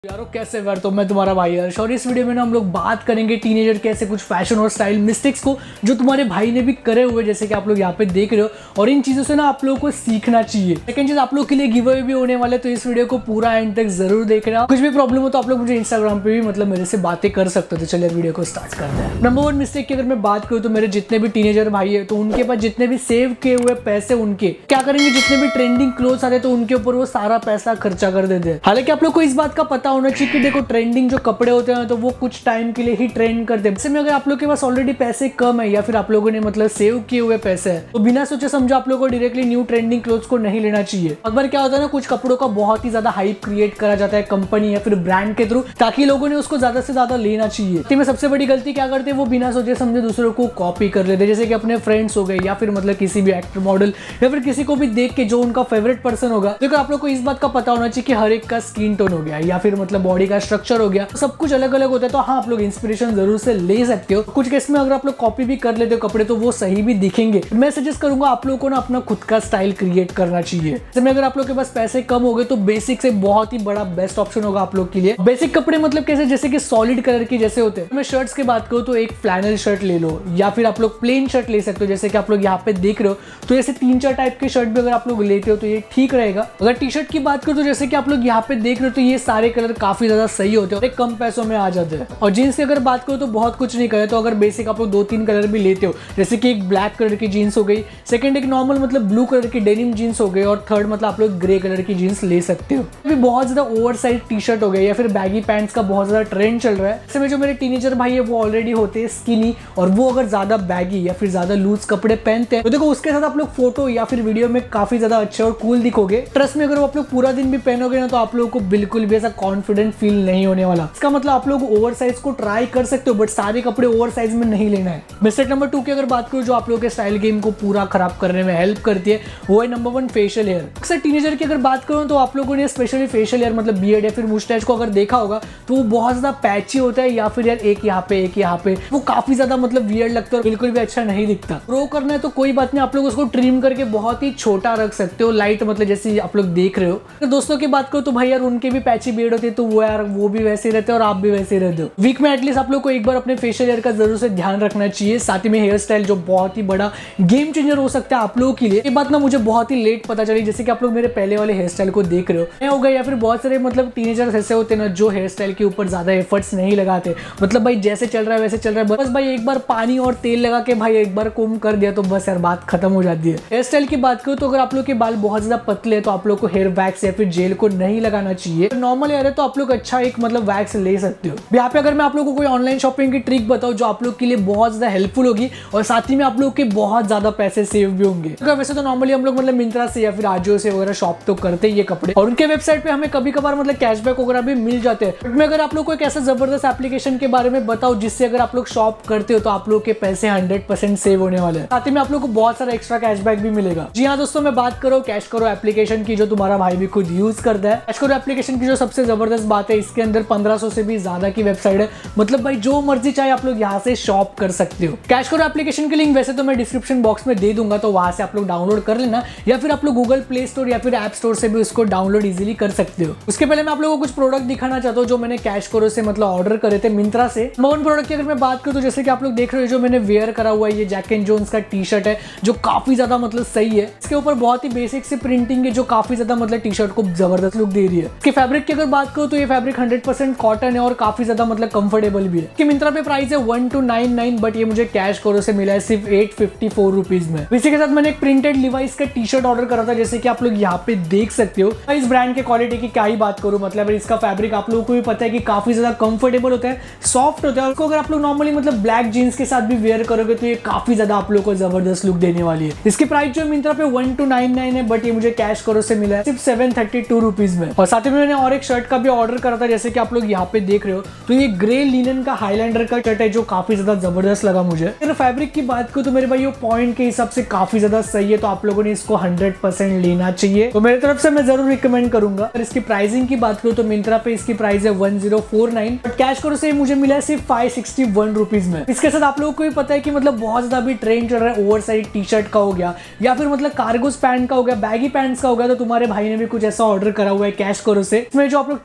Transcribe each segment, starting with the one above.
यारो कैसे यार, तो मैं तुम्हारा भाई हर्ष और इस वीडियो में ना हम लोग बात करेंगे टीनेजर के ऐसे कुछ फैशन और स्टाइल मिस्टेक्स को जो तुम्हारे भाई ने भी करे हुए, जैसे कि आप लोग यहाँ पे देख रहे हो। और इन चीजों से ना आप लोगों को सीखना चाहिए। सेकंड चीज, आप लोग के लिए गिव अवे भी होने वाले, तो इस वीडियो को पूरा एंड तक जरूर देखना। कुछ भी प्रॉब्लम हो तो आप लोग मुझे इंस्टाग्राम पे भी मतलब मेरे से बातें कर सकते हो। तो चलिए वीडियो को स्टार्ट करते हैं। नंबर 1 मिस्टेक की अगर मैं बात करूँ तो मेरे जितने भी टीनेजर भाई है तो उनके पास जितने भी सेव किए हुए पैसे उनके क्या करेंगे, जितने भी ट्रेंडिंग क्लोथ्स आते तो उनके ऊपर वो सारा पैसा खर्चा कर देते हैं। हालांकि आप लोग को इस बात का पता होना चाहिए कि देखो ट्रेंडिंग जो कपड़े होते हैं तो वो कुछ टाइम के लिए ही ट्रेंड करते हैं। ऐसे में अगर आप लोग के पास ऑलरेडी पैसे कम है या फिर आप लोगों ने मतलब सेव किए हुए पैसे है तो बिना सोचे समझे आप लोगों को डायरेक्टली न्यू ट्रेंडिंग क्लोथ्स को नहीं लेना चाहिए। अगर क्या होता है ना, कुछ कपड़ों का बहुत ही ज्यादा हाइप क्रिएट करा जाता है कंपनी या फिर ब्रांड के थ्रू, ताकि लोगों ने उसको ज्यादा से ज्यादा लेना चाहिए। तो में सबसे बड़ी गलती क्या करते हैं, वो बिना सोचे समझे दूसरों को कॉपी कर लेते हैं। जैसे कि अपने फ्रेंड्स हो गए या फिर मतलब किसी भी एक्टर मॉडल या फिर किसी को भी देख के जो उनका फेवरेट पर्सन होगा। देखो आप लोग को इस बात का पता होना चाहिए कि हर एक का स्किन टोन हो गया या फिर मतलब बॉडी का स्ट्रक्चर हो गया, सब कुछ अलग अलग होता है। तो हाँ, आप लोग इंस्पिरेशन जरूर से ले सकते हो। कुछ केस में अगर आप लोग कॉपी भी कर लेते हो कपड़े तो वो सही भी दिखेंगे। मैं सजेस्ट करूंगा आप लोगों को ना अपना खुद का स्टाइल क्रिएट करना चाहिए। जैसे अगर आप लोग के पास पैसे कम हो गए तो बेसिक से बहुत ही बड़ा बेस्ट ऑप्शन होगा आप लोग के लिए। बेसिक कपड़े मतलब कैसे, जैसे कि सॉलिड कलर के जैसे होते हैं। मैं शर्ट्स की बात करूँ तो एक फ्लैनल शर्ट ले लो या फिर आप लोग प्लेन शर्ट ले सकते हो। जैसे कि आप लोग यहाँ पे देख रहे हो तो ऐसे 3-4 टाइप के शर्ट भी अगर आप लोग लेते हो तो ये ठीक रहेगा। अगर टी शर्ट की बात करूँ तो जैसे कि आप लोग यहाँ पे देख रहे हो तो ये सारे कलर काफी ज्यादा सही होते हैं और कम पैसों में आ जाते हैं। और जीन्स की अगर बात करो तो बहुत कुछ नहीं करे, तो अगर बेसिक आप लोग 2-3 कलर भी लेते हो, जैसे कि एक ब्लैक कलर की जीन्स हो गई, सेकंड एक नॉर्मल मतलब ब्लू कलर की डेनिम जीन्स हो गई और थर्ड मतलब आप लोग ग्रे कलर की जीन्स ले सकते हो। अभी बहुत ज्यादा ओवर साइज टी शर्ट हो गया या फिर बैगी पैंट्स का बहुत ज्यादा ट्रेंड चल रहा है। ऐसे में जो मेरे टीनेजर भाई है वो ऑलरेडी होते हैं स्किनी, और वो अगर ज्यादा बैगी या फिर ज्यादा लूज कपड़े पहनते हैं तो देखो उसके साथ आप लोग फोटो या फिर वीडियो में काफी ज्यादा अच्छे और कूल दिखोगे। ट्रस्ट में अगर आप लोग पूरा दिन भी पहनोगे ना तो आप लोगों को बिल्कुल भी ऐसा कॉन्फिडेंट फील नहीं होने वाला। इसका मतलब आप लोग ओवर साइज को ट्राई कर सकते हो बट सारे कपड़े ओवर साइज में नहीं लेना है। मिस्टेक नंबर 2 की अगर बात करूं जो आप लोगों के स्टाइल गेम को पूरा खराब करने में हेल्प करती है, वो है नंबर 1 फेशियल हेयर। अक्सर टीनेजर की अगर बात करूं तो आप लोगों ने स्पेशली फेशियल हेयर मतलब बियर्ड या फिर मुस्टैच को अगर देखा होगा तो वो बहुत ज्यादा पैची होता है या फिर यार एक यहाँ पे एक यहाँ पे, वो काफी ज्यादा मतलब वियर्ड लगता है और बिल्कुल भी अच्छा नहीं दिखता। ग्रो करना है तो कोई बात नहीं, आप लोग उसको ट्रिम करके बहुत ही छोटा रख सकते हो, लाइट मतलब जैसे आप लोग देख रहे हो। तो दोस्तों की बात करो तो भाई यार उनके भी पैची बियर्ड होती है तो वो यार वो भी वैसे रहते हैं और आप भी वैसे रहते हो। वीक में एटलीस्ट आप लोग को एक बार अपने फेशियल हेयर का जरूर से ध्यान रखना चाहिए। साथ ही में हेयर स्टाइल जो बहुत ही बड़ा गेम चेंजर हो सकता है आप लोगों के लिए। ये बात ना मुझे बहुत ही लेट पता चली, जैसे कि आप लोग मेरे पहले वाले हेयर स्टाइल को देख रहे हो। मैं हो गया या फिर बहुत सारे मतलब टीनेजर्स ऐसे होते हैं ना जो हेयर स्टाइल के ऊपर ज्यादा एफर्ट्स नहीं लगाते, मतलब भाई जैसे चल रहा है वैसे चल रहा है, बस भाई एक बार पानी और तेल लगा के भाई एक बार कोम कर दिया तो बस यार बात खत्म हो जाती है। हेयर स्टाइल की बात करूँ तो अगर आप लोग के बाल बहुत ज्यादा पतले है तो आप लोग को हेयर वैक्स या फिर जेल को नहीं लगाना चाहिए। नॉर्मल हेयर है तो आप लोग अच्छा एक मतलब वैक्स ले सकते हो। यहाँ पे अगर मैं आप लोगों को कोई ऑनलाइन शॉपिंग की ट्रिक बताऊं जो आप लोग के लिए बहुत ज्यादा हेल्पफुल होगी और साथ ही में आप लोग के बहुत ज्यादा पैसे सेव भी होंगे। तो वैसे तो नॉर्मली हम लोग मतलब मिंत्रा से या फिर आजियो से वगैरह शॉप तो करते ही ये कपड़े, और उनके वेबसाइट पे हमें कभी कभार मतलब कैशबैक वगैरह भी मिल जाते हैं। बट मैं अगर आप लोग को एक ऐसा जबरदस्त एप्लीकेशन के बारे में बताऊं जिससे अगर आप लोग शॉप करते हो तो आप लोग के पैसे 100% सेव होने वाले हैं। साथ ही में आप लोग को बहुत सारा एक्स्ट्रा कैशबैक भी मिलेगा। जी हाँ दोस्तों, मैं बात करो कैश करो एप्लीकेशन की जो तुम्हारा भाई भी खुद यूज करता है। कैश करो एप्लीकेशन की जो सबसे जबरदस्त बात है, इसके अंदर 1500 से भी ज्यादा की वेबसाइट है, मतलब भाई जो मर्जी चाहे आप लोग यहाँ से शॉप कर सकते हो। कैश करो एप्लीकेशन की लिंक वैसे तो मैं डिस्क्रिप्शन बॉक्स में दे दूंगा, तो वहां से आप लोग डाउनलोड कर लेना या फिर आप लोग गूगल प्ले स्टोर या फिर ऐप स्टोर से भी उसको डाउनलोड इजीली कर सकते हो। उसके पहले मैं आप लोगों को कुछ प्रोडक्ट दिखाना चाहता हूँ जो मैंने कैश करो से मतलब ऑर्डर करे थे मिंत्रा से। मोन प्रोडक्ट की अगर मैं बात करूँ तो जैसे कि आप लोग देख रहे हो जो मैंने वेयर करा हुआ है ये जैक एंड जोन्स का टी शर्ट है जो काफी ज्यादा मतलब सही है। इसके ऊपर बहुत ही बेसिक से प्रिंटिंग है जो काफी ज्यादा मतलब टी शर्ट को जबरदस्त लुक दे रही है। इसके फैब्रिक की अगर बात करूँ तो ये फैब्रिक 100% कॉटन है और काफी ज्यादा मतलब कंफर्टेबल भी है। कि मिंत्रा पे प्राइस है 1299 बट ये मुझे कैश करो से मिला है सिर्फ 854 रुपीज में। इसी के साथ मैंने एक प्रिंटेड लिवाइस का टी शर्ट ऑर्डर करा था जैसे कि आप लोग यहाँ पे देख सकते हो। इस ब्रांड के क्वालिटी की क्या ही बात करूं, मतलब इसका फैब्रिक आप लोगों को भी पता है कि काफी ज्यादा कंफर्टेबल होता है, सॉफ्ट होता है। और अगर आप लोग नॉर्मली मतलब ब्लैक जीन्स के साथ भी वेयर करोगे तो ये काफी ज्यादा आप लोग को जबरदस्त लुक देने वाली है। इसकी प्राइस जो मिंत्रा पे 1299 है बट ये मुझे कैश करो से मिला है सिर्फ 732 रुपीज में। और साथ ही में मैंने और एक शर्ट का भी ऑर्डर करा था जैसे कि आप लोग यहाँ पे देख रहे हो, तो ये ग्रे लिनन का हाईलाइंडर का शर्ट है जो काफी ज्यादा जबरदस्त लगा मुझे। अगर फैब्रिक की बात करूं तो मेरे भाई पॉइंट के हिसाब से काफी ज्यादा सही है, तो आप लोगों ने इसको 100% लेना चाहिए, तो मेरी तरफ से मैं जरूर रिकमेंड करूंगा। अगर इसकी प्राइसिंग की बात करूं तो मिंत्रा पे इसकी प्राइस है 1049 बट कैश करो से मुझे मिला है सिर्फ 561 रुपीज में। इसके साथ आप लोगों को भी पता है कि मतलब बहुत ज्यादा अभी ट्रेंड चल रहा है ओवर साइज टी शर्ट का हो गया या फिर मतलब कार्गोस पैंट का हो गया, बैगी पैंट्स का हो गया, तो तुम्हारे भाई ने भी कुछ ऐसा ऑर्डर करा हुआ है कैश करो से। इसमें जो आप लोग टी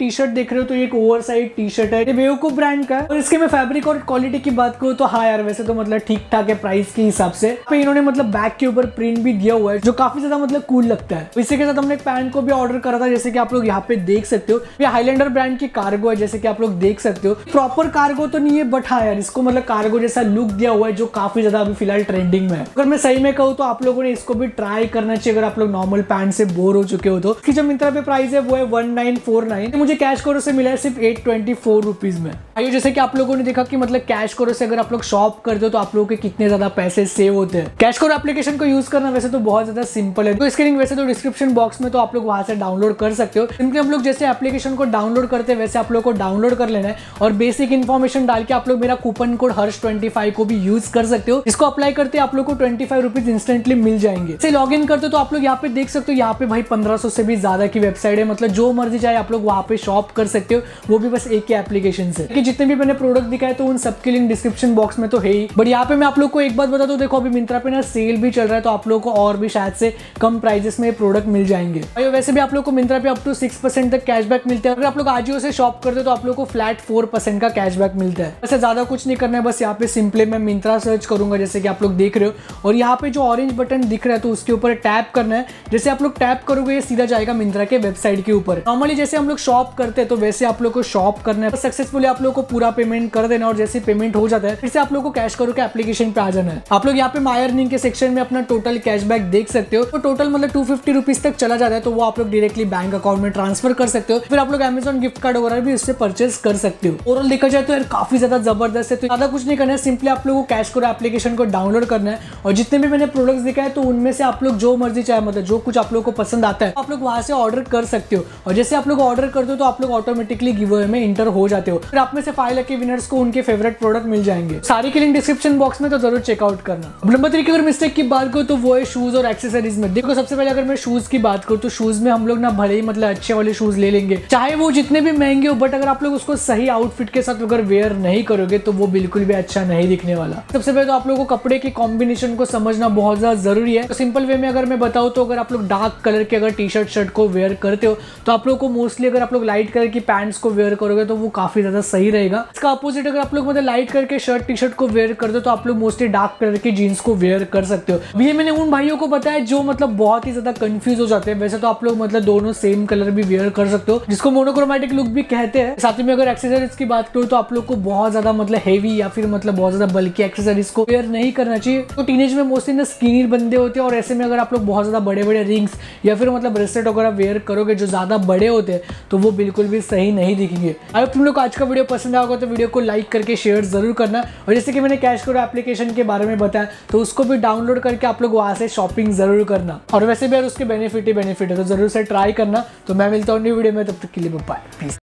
टी शर्ट देख रहे हो तो ये एक ओवर साइज टी शर्ट है, ये बेवकूफ ब्रांड का है। और इसके मैं फैब्रिक और क्वालिटी की बात करूँ तो हाँ यार वैसे तो मतलब ठीक ठाक है प्राइस के हिसाब से। पे इन्होंने मतलब बैक के ऊपर प्रिंट भी दिया हुआ है जो काफी ज्यादा मतलब कूल लगता है। इसी के साथ हमने एक पैंट को भी ऑर्डर करा था, जैसे कि आप लोग यहाँ पे देख सकते हो। ये हाईलैंडर ब्रांड की कार्गो है, जैसे कि आप लोग देख सकते हो। प्रॉपर कार्गो तो नहीं है बट हाँ यार इसको मतलब कार्गो जैसा लुक दिया हुआ है जो काफी ज्यादा अभी फिलहाल ट्रेंडिंग में है। अगर मैं सही में कहूँ तो आप लोगों ने इसको भी ट्राई करना चाहिए अगर आप लोग नॉर्मल पैंट से बोर हो चुके हो तो। इसकी जो मिंत्रा पे प्राइस है वो है 1949। मुझे कैश करो से मिला है सिर्फ 824 रुपीज में। आइए जैसे कि आप लोगों ने देखा कि मतलब कैश करो से अगर आप लोग शॉप करते हो तो आप लोगों के कितने ज्यादा पैसे सेव होते हैं। कैश करो एप्लीकेशन को यूज करना वैसे तो बहुत ज्यादा सिंपल है, तो इसके लिंक वैसे तो डिस्क्रिप्शन बॉक्स में तो आप लोग वहां से डाउनलोड कर सकते हो। सिंपली हम लोग जैसे एप्लीकेशन को डाउनलोड करते हैं वैसे आप लोग को डाउनलोड कर लेना है और बेसिक इन्फॉर्मेशन डाल के आप लोग मेरा कूपन कोड हर्ष25 को भी यूज कर सकते हो। इसको अप्लाई करते आप लोग को 25 रुपीज इंस्टेंटली मिल जाएंगे। इसे लॉग इन करते तो आप लोग यहाँ पे देख सकते हो, यहाँ पे भाई 1500 से भी ज्यादा की वेबसाइट है, मतलब जो मर्जी चाहे आप लोग वहाँ पे शॉप कर सकते हो, वो भी बस एक ही एप्लीकेशन से। कि जितने भी मैंने प्रोडक्ट दिखाए तो उन सबके लिंक डिस्क्रिप्शन बॉक्स में तो है ही। बट यहाँ पे मैं आप लोग को एक बात बता दूं, देखो अभी मिंत्रा पे ना सेल भी चल रहा है तो आप लोग को और भी शायद से कम प्राइजेस में प्रोडक्ट मिल जाएंगे। और वैसे भी आप लोग को मिंत्रा पे अप टू 6% तक कैशबैक मिलता है। अगर आप लोग आजियो से शॉप करते हो तो आप लोग को फ्लैट 4% का कैशबैक मिलता है। वैसे ज्यादा कुछ नहीं करना है, बस यहाँ पे सिंपली मैं मिंत्रा सर्च करूंगा जैसे कि आप लोग देख रहे हो और यहाँ पे जो ऑरेंज बटन दिख रहा है तो उसके ऊपर टैप करना है। जैसे आप लोग टैप करोगे ये सीधा जाएगा मिंत्रा के वेबसाइट के ऊपर। नॉर्मली जैसे हम लोग शॉप करते हैं तो वैसे आप लोग को शॉप करना है, सक्सेसफुली आप लोग को पूरा पेमेंट कर देना और जैसे पेमेंट हो जाता है फिर से आप लोग को कैश करो के एप्लीकेशन पे आ जाना है। आप लोग यहाँ पे माय अर्निंग के सेक्शन में अपना टोटल कैशबैक देख सकते हो, तो टोटल मतलब 250 रुपीज तक चला जाता है तो वो आप लोग डायरेक्टली बैंक अकाउंट में ट्रांसफर कर सकते हो। फिर आप लोग अमेजॉन गिफ्ट कार्ड वगैरह भी उससे परचेस कर सकते हो। ओवरऑल देखा जाए तो यार काफी ज्यादा जबरदस्त है। तो ज्यादा कुछ नहीं करना है, सिंपली आप लोगों को कैश करो एप्लीकेशन को डाउनलोड करना है और जितने भी मैंने प्रोडक्ट्स दिखाए तो उनमें से आप लोग जो मर्जी चाहे मतलब जो कुछ आप लोग को पसंद आता है आप लोग वहां से ऑर्डर कर सकते हो। और जैसे आप लोग ऑर्डर करते हो तो आप लोग ऑटोमेटिकली गिव अवे में इंटर हो जाते हो। फिर आप में से 5 लकी विनर्स को उनके फेवरेट प्रोडक्ट मिल जाएंगे। सारी की लिंक डिस्क्रिप्शन बॉक्स में तो जरूर चेकआउट करना। अब नंबर 3 की अगर मिस्टेक की बात करूं तो वो है शूज और एक्सेसरीज में। देखो सबसे पहले अगर मैं शूज की बात करूं तो शूज में हम लोग ना भले ही मतलब अच्छे वाले शूज ले लेंगे चाहे वो जितने भी महंगे हो, बट अगर आप लोग उसको सही आउटफिट के साथ अगर वेयर नहीं करोगे तो वो बिल्कुल भी अच्छा नहीं दिखने वाला। सबसे पहले तो आप लोगों को कपड़े के कॉम्बिनेशन को समझना बहुत ज्यादा जरूरी है। तो सिंपल वे में अगर मैं बताऊं तो अगर आप लोग डार्क कलर के अगर टी शर्ट को वेयर करते हो तो आप लोग को मोस्टली अगर आप लोग लाइट कलर की पैंट्स को वेयर करोगे तो वो काफी ज्यादा सही रहेगा। इसका अपोजिट अगर आप लोग मतलब लाइट कलर के शर्ट टी शर्ट को वेयर करते हो तो आप लोग मोस्टली डार्क कलर की जीन्स को वेयर कर सकते हो। ये मैंने उन भाइयों को बताया जो मतलब बहुत ही ज्यादा कंफ्यूज हो जाते हैं। वैसे तो आप लोग मतलब दोनों सेम कलर भी वेयर कर सकते हो जिसको मोनोक्रोमैटिक लुक भी कहते हैं। साथ में अगर एक्सेसरीज की बात करूं तो आप लोग को बहुत ज्यादा मतलब हेवी या फिर मतलब बहुत ज्यादा बल्कि एक्सेसरीज को वेयर नहीं करना चाहिए। तो टीनेज में मोस्टली ना स्किनी बंदे होते हैं और ऐसे में अगर आप लोग बहुत ज्यादा बड़े बड़े रिंग्स या फिर मतलब ब्रेसलेट वगैरह वेयर करोगे जो ज्यादा बड़े होते हैं तो वो बिल्कुल भी सही नहीं दिखेंगे। अगर तुम लोग को आज का वीडियो पसंद आया होगा तो वीडियो को लाइक करके शेयर जरूर करना। और जैसे कि मैंने कैश करो एप्लीकेशन के बारे में बताया तो उसको भी डाउनलोड करके आप लोग वहां से शॉपिंग जरूर करना। और वैसे भी यार उसके बेनिफिट ही बेनिफिट है तो जरूर से ट्राई करना। तो मैं मिलता हूँ न्यू वीडियो में, तब तक के लिए बाय।